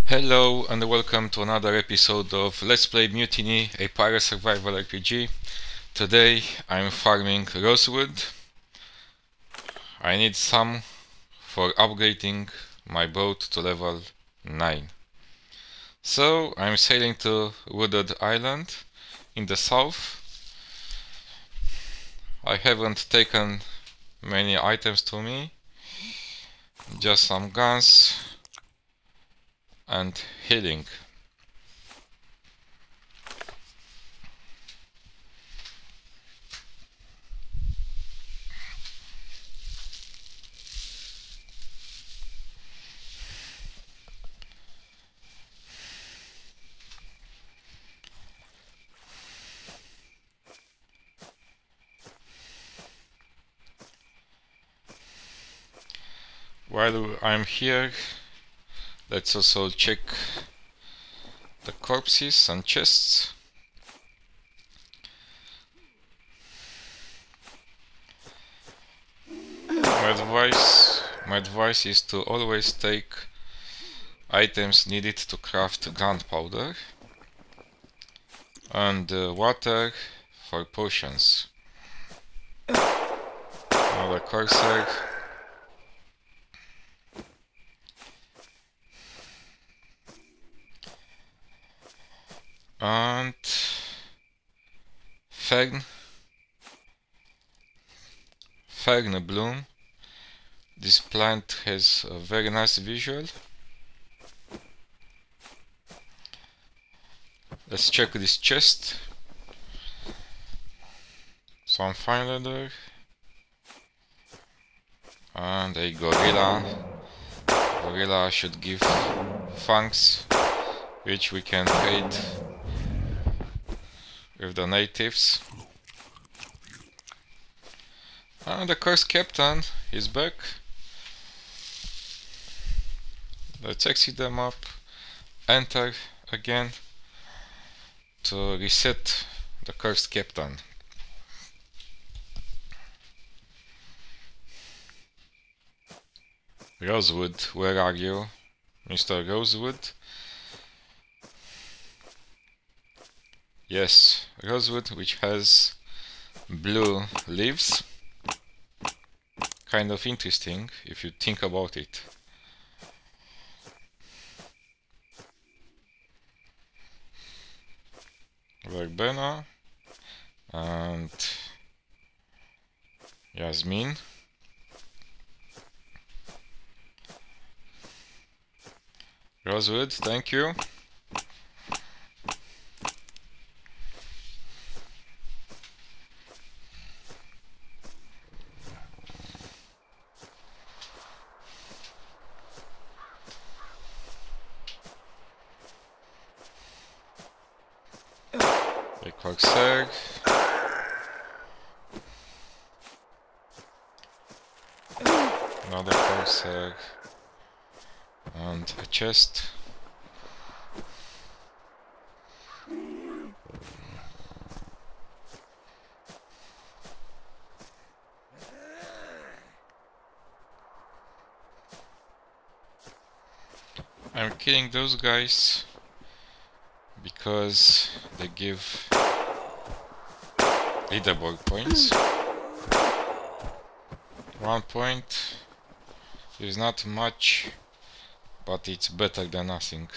Hello and welcome to another episode of Let's Play Mutiny, a pirate survival RPG. Today I'm farming rosewood. I need some for upgrading my boat to level 9. So I'm sailing to Wooded Island in the south. I haven't taken many items to me, just some guns and healing. While I'm here, let's also check the corpses and chests. My advice is to always take items needed to craft gunpowder and water for potions. Another cursor. And fern bloom. This plant has a very nice visual. Let's check this chest. Some fine leather and a gorilla. Gorilla should give fangs, which we can trade with the natives. And the cursed captain is back. Let's exit the map, enter again to reset the cursed captain. Rosewood, where are you, Mr. Rosewood? Yes, rosewood, which has blue leaves. Kind of interesting if you think about it. Verbena and Yasmin. Rosewood, thank you. A corsair. Another corsair. And a chest. I'm killing those guys because they give leaderboard points. 1 point is not much, but it's better than nothing.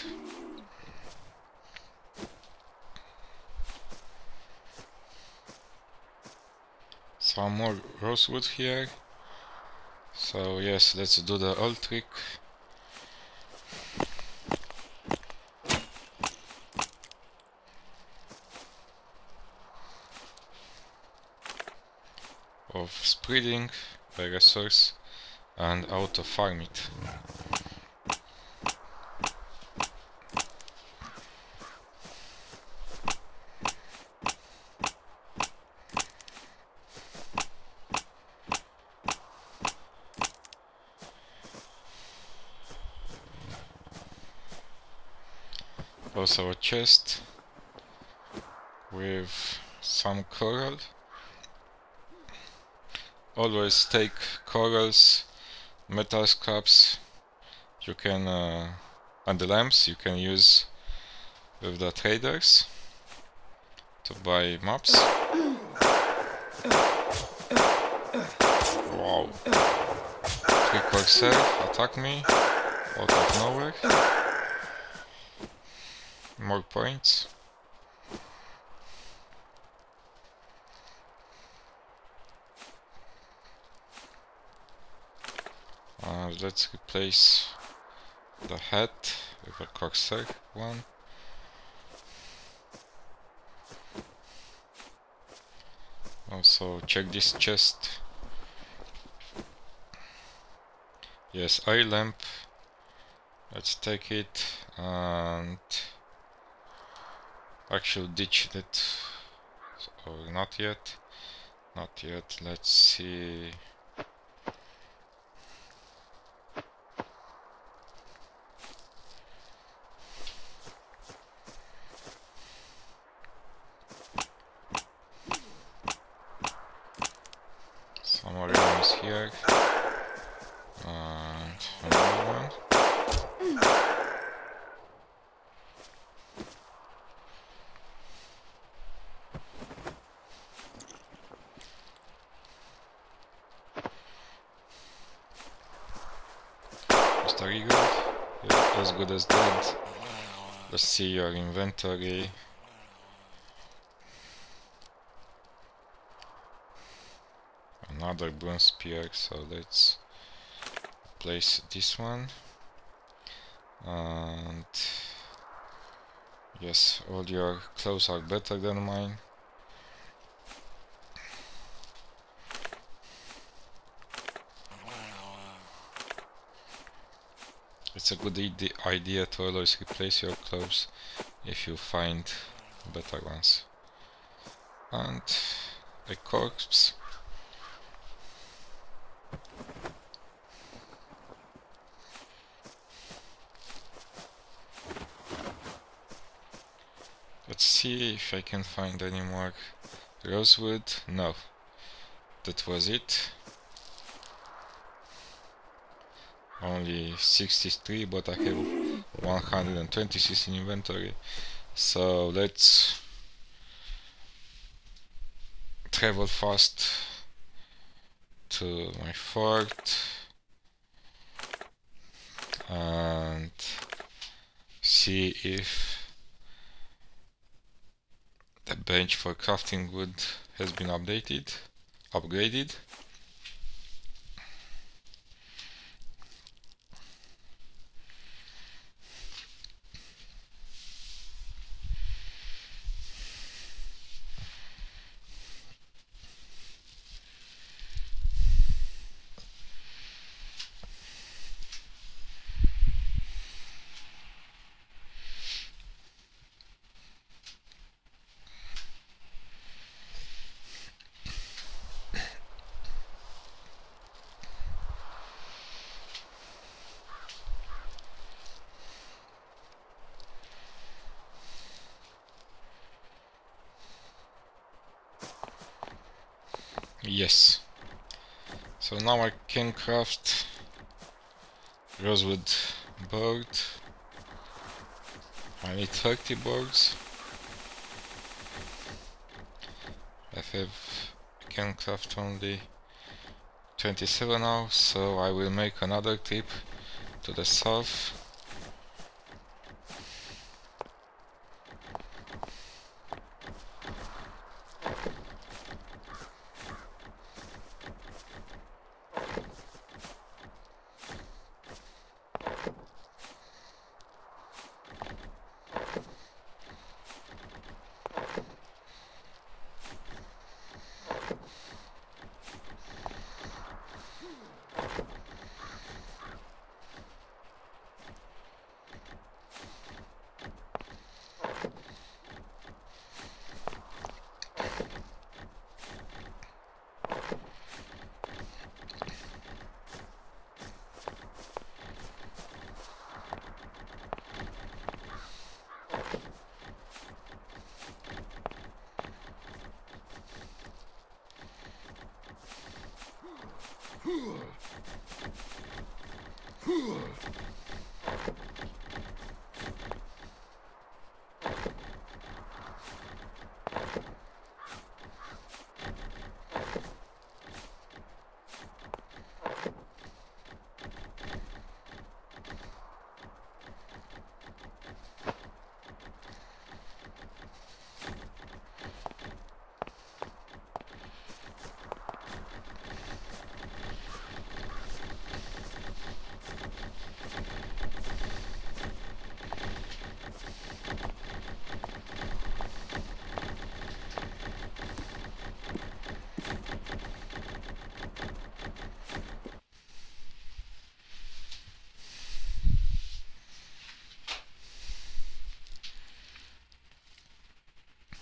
Some more rosewood here. So yes, let's do the old trick. Of spreading the resource and auto farm it. Also a chest with some coral. Always take corals, metal scraps. You can And the lamps you can use with the traders to buy maps. Wow. 3 Corsair attack me out of nowhere. More points. Let's replace the hat with a Corsair one. Also check this chest. Yes, eye lamp. Let's take it and actually ditch it. Or not yet. Not yet. Let's see. Some more enemies here. And another one. Mr. Eagle, you're as good as dead. Let's see your inventory. Another bronze spear, so let's place this one. And yes, all your clothes are better than mine. It's a good idea to always replace your clothes if you find better ones. And a corpse. Let's see if I can find any more rosewood. No, that was it. Only 63, but I have 126 in inventory. So let's travel fast to my fort and see if the bench for crafting wood has been upgraded. Yes. So now I can craft rosewood board. I need 30 boards. I can craft only 27 now, so I will make another trip to the south.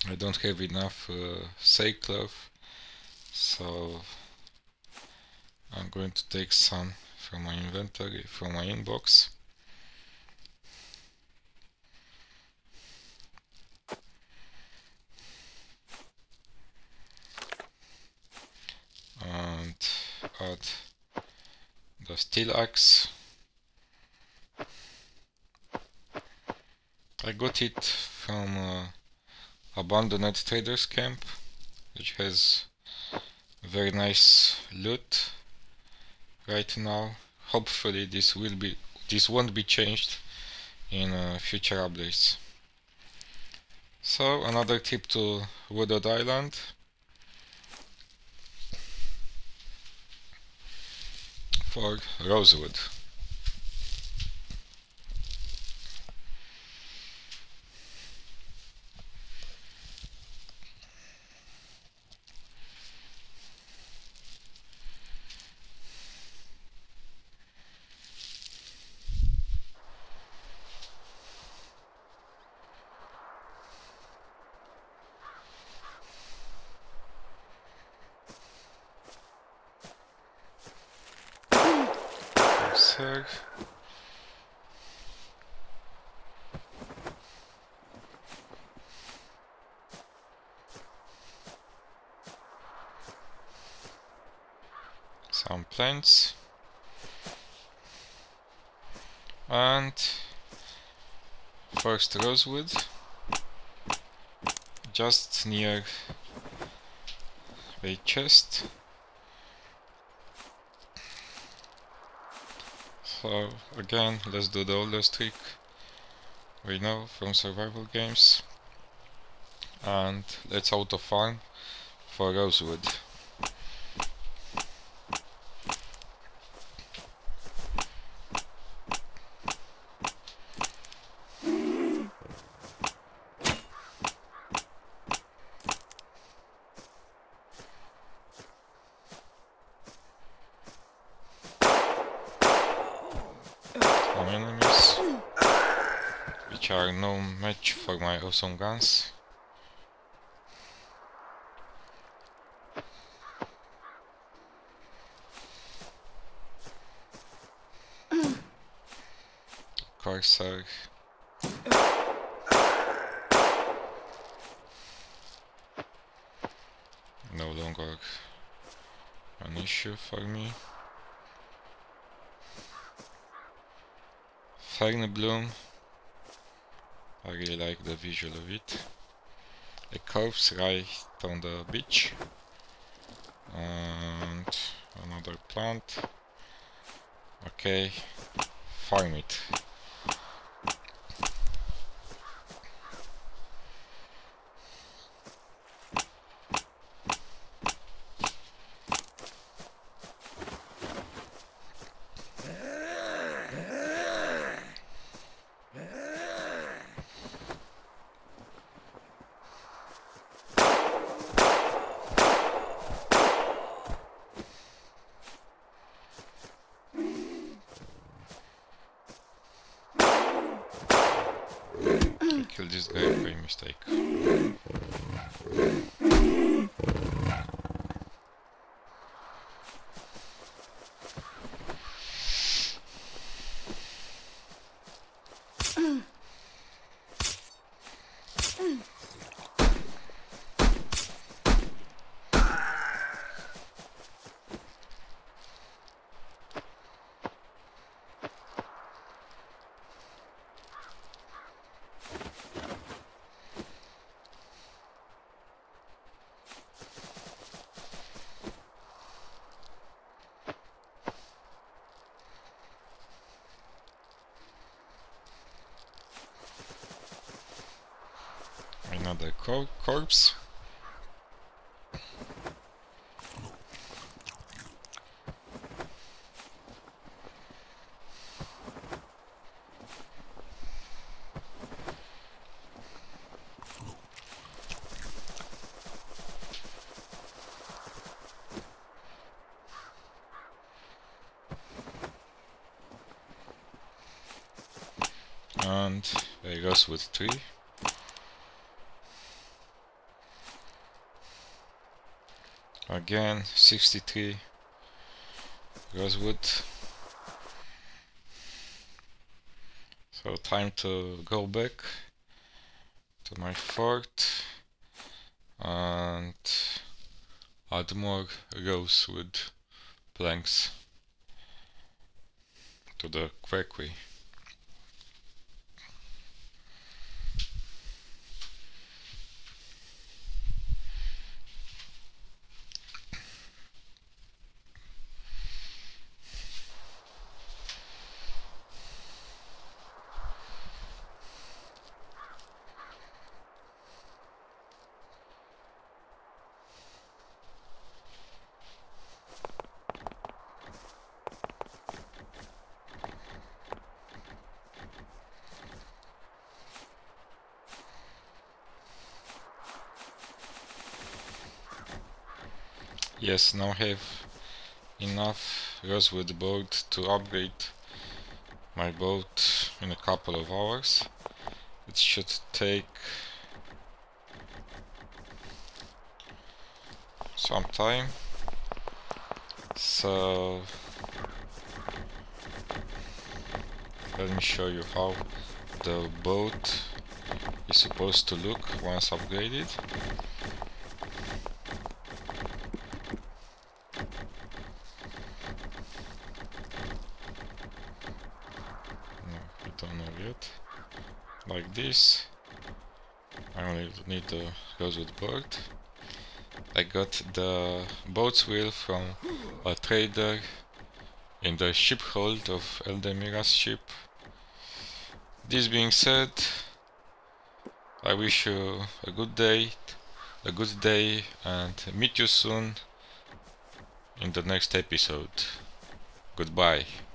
I don't have enough sackcloth, so I'm going to take some from my inventory, from my inbox. And add the steel axe. I got it from abandoned traders camp, which has very nice loot right now. Hopefully this won't be changed in future updates. So another trip to Wooded Island. For rosewood. Sir. Some plants. And first rosewood, just near a chest. So again, let's do the oldest trick we know from survival games, and let's auto farm for rosewood. Enemies, which are no match for my awesome guns. Corsair. No longer an issue for me. Fern bloom. I really like the visual of it. A corpse right on the beach. And another plant. Okay, farm it. Kill this guy by mistake. Another corpse. And a rosewood tree. Again, 63 rosewood. So time to go back to my fort and add more rosewood planks to the quarry. Yes, now I have enough rosewood board to upgrade my boat in a couple of hours. It should take some time. So let me show you how the boat is supposed to look once upgraded. Don't know yet. Like this. I only need the rosewood board. I got the boat's wheel from a trader in the ship hold of Eldemira's ship. This being said, I wish you a good day, and meet you soon in the next episode. Goodbye.